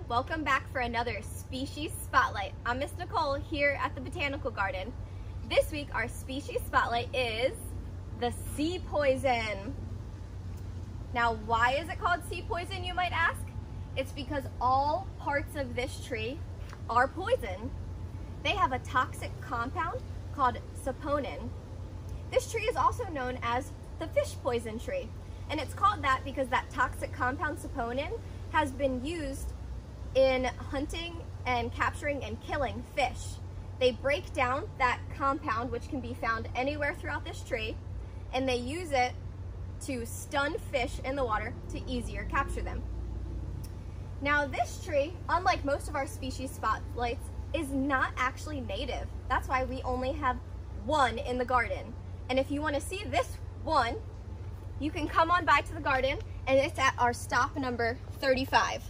welcome back for another Species Spotlight. I'm Miss Nicole here at the Botanical Garden. This week our Species Spotlight is the sea poison. Now why is it called sea poison, you might ask? It's because all parts of this tree are poison. They have a toxic compound called saponin. This tree is also known as the fish poison tree, and it's called that because that toxic compound saponin has been used in hunting and capturing and killing fish. They break down that compound, which can be found anywhere throughout this tree, and they use it to stun fish in the water to easier capture them. Now this tree, unlike most of our species spotlights, is not actually native. That's why we only have one in the garden. And if you want to see this one, you can come on by to the garden, and it's at our stop number 35.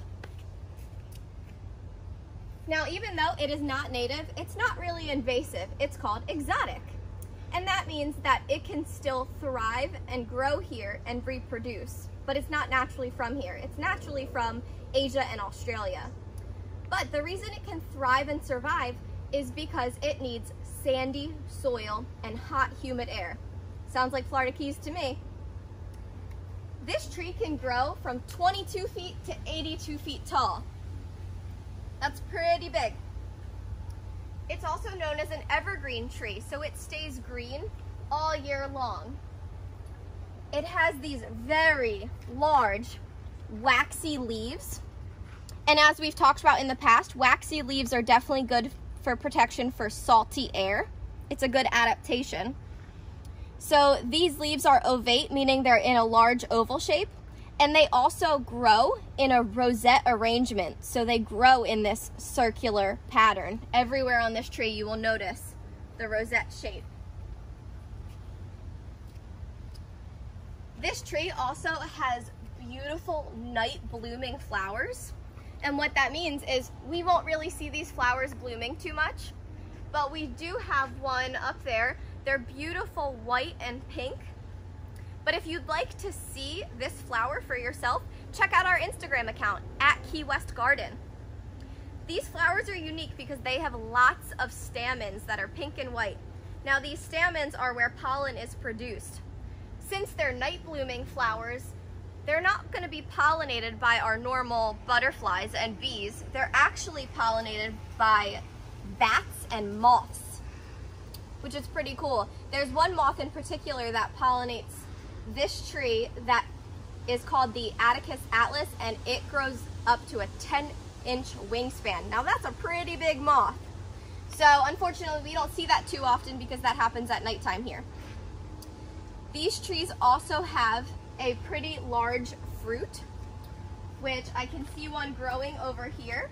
Now, even though it is not native, it's not really invasive. It's called exotic. And that means that it can still thrive and grow here and reproduce, but it's not naturally from here. It's naturally from Asia and Australia. But the reason it can thrive and survive is because it needs sandy soil and hot, humid air. Sounds like Florida Keys to me. This tree can grow from 22 feet to 82 feet tall. That's pretty big. It's also known as an evergreen tree, so it stays green all year long. It has these very large waxy leaves. And as we've talked about in the past, waxy leaves are definitely good for protection for salty air. It's a good adaptation. So these leaves are ovate, meaning they're in a large oval shape. And they also grow in a rosette arrangement. So they grow in this circular pattern. Everywhere on this tree you will notice the rosette shape. This tree also has beautiful night blooming flowers. And what that means is we won't really see these flowers blooming too much, but we do have one up there. They're beautiful white and pink. But if you'd like to see this flower for yourself, check out our Instagram account at Keywest.garden. These flowers are unique because they have lots of stamens that are pink and white. Now these stamens are where pollen is produced. Since they're night blooming flowers, they're not going to be pollinated by our normal butterflies and bees. They're actually pollinated by bats and moths, which is pretty cool. There's one moth in particular that pollinates this tree that is called the Atticus atlas, and it grows up to a 10-inch wingspan. Now that's a pretty big moth. So unfortunately we don't see that too often because that happens at nighttime here. These trees also have a pretty large fruit, which I can see one growing over here.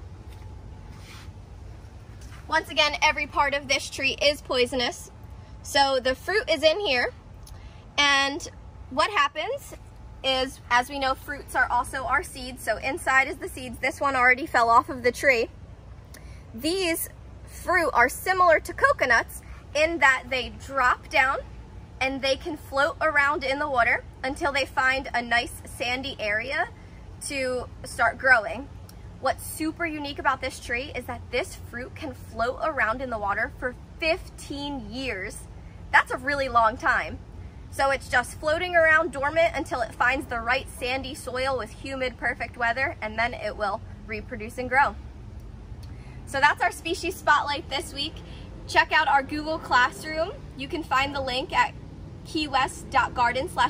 Once again, every part of this tree is poisonous. So the fruit is in here, and what happens is, as we know, fruits are also our seeds. So inside is the seeds. This one already fell off of the tree. These fruit are similar to coconuts in that they drop down and they can float around in the water until they find a nice sandy area to start growing. What's super unique about this tree is that this fruit can float around in the water for 15 years. That's a really long time. So it's just floating around dormant until it finds the right sandy soil with humid, perfect weather, and then it will reproduce and grow. So that's our species spotlight this week. Check out our Google Classroom. You can find the link at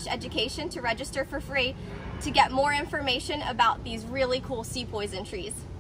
Keywest.garden/education to register for free to get more information about these really cool sea poison trees.